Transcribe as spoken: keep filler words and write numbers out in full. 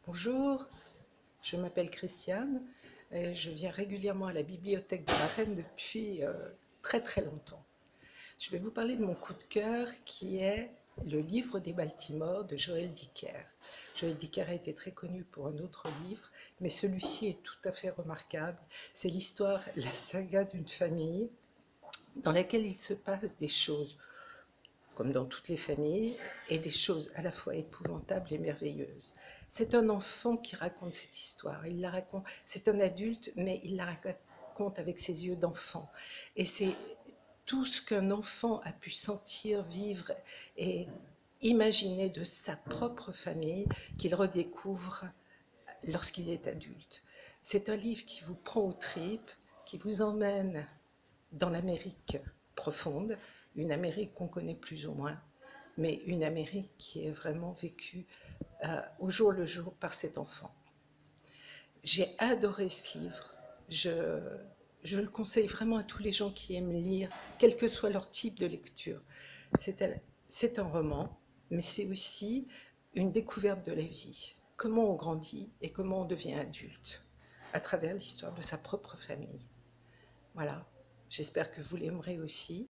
Bonjour, je m'appelle Christiane et je viens régulièrement à la bibliothèque de la Reine depuis euh, très très longtemps. Je vais vous parler de mon coup de cœur qui est le livre des Baltimore de Joël Dicker. Joël Dicker a été très connu pour un autre livre, mais celui-ci est tout à fait remarquable. C'est l'histoire, la saga d'une famille dans laquelle il se passe des choses, comme dans toutes les familles, et des choses à la fois épouvantables et merveilleuses. C'est un enfant qui raconte cette histoire. Il la raconte. C'est un adulte, mais il la raconte avec ses yeux d'enfant. Et c'est tout ce qu'un enfant a pu sentir, vivre et imaginer de sa propre famille qu'il redécouvre lorsqu'il est adulte. C'est un livre qui vous prend aux tripes, qui vous emmène dans l'Amérique profonde, une Amérique qu'on connaît plus ou moins, mais une Amérique qui est vraiment vécue euh, au jour le jour par cet enfant. J'ai adoré ce livre. Je, je le conseille vraiment à tous les gens qui aiment lire, quel que soit leur type de lecture. C'est un, c'est un roman, mais c'est aussi une découverte de la vie. Comment on grandit et comment on devient adulte à travers l'histoire de sa propre famille. Voilà, j'espère que vous l'aimerez aussi.